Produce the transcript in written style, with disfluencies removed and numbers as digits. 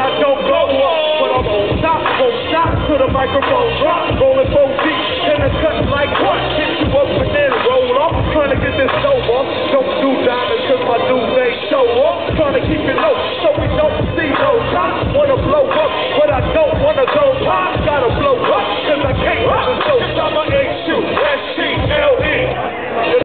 I don't go up, but I'm on top till the microphone drop, rolling 4